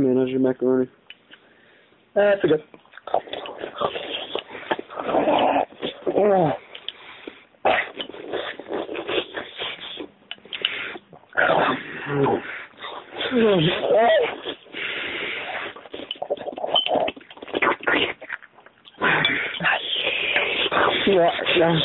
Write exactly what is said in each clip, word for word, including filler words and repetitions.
man, how's your macaroni? That's a good. Yeah, yeah.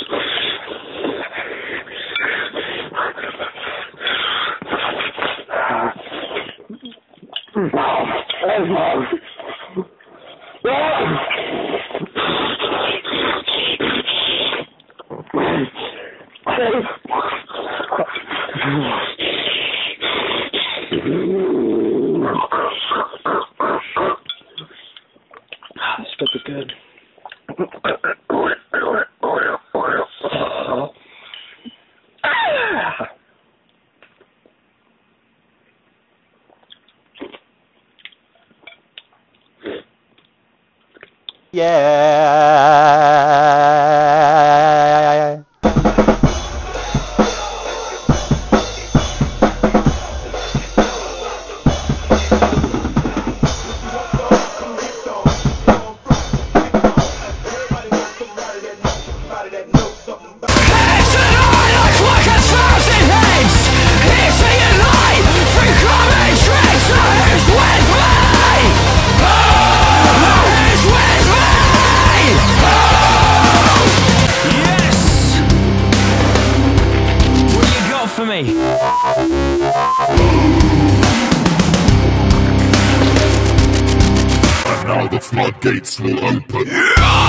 This stuff is good. Yeah. For me. And now the floodgates will open.